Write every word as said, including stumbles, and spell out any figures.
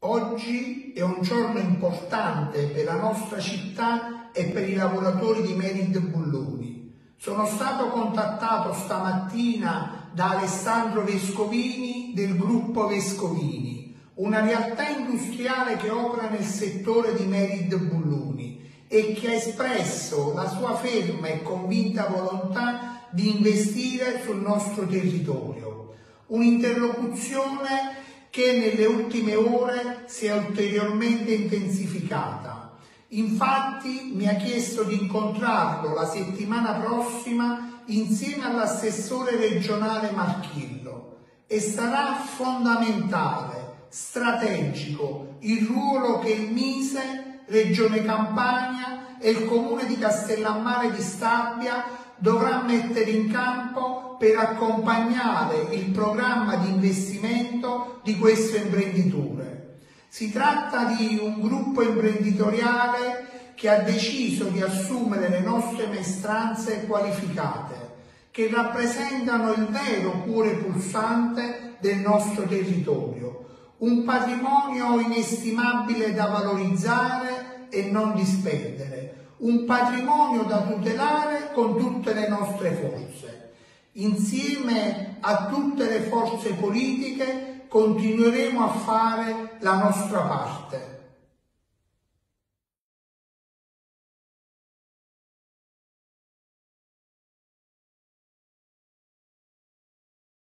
Oggi è un giorno importante per la nostra città e per i lavoratori di Merid Bulloni. Sono stato contattato stamattina da Alessandro Vescovini del gruppo Vescovini, una realtà industriale che opera nel settore di Merid Bulloni e che ha espresso la sua ferma e convinta volontà di investire sul nostro territorio. Un'interlocuzione che nelle ultime ore si è ulteriormente intensificata. Infatti mi ha chiesto di incontrarlo la settimana prossima insieme all'assessore regionale Marchillo e sarà fondamentale, strategico, il ruolo che il Mise, Regione Campania e il Comune di Castellammare di Stabia dovrà mettere in campo per accompagnare il programma di investimento di questo imprenditore. Si tratta di un gruppo imprenditoriale che ha deciso di assumere le nostre maestranze qualificate, che rappresentano il vero cuore pulsante del nostro territorio, un patrimonio inestimabile da valorizzare e non disperdere, un patrimonio da tutelare con tutte le nostre forze. Insieme a tutte le forze politiche continueremo a fare la nostra parte.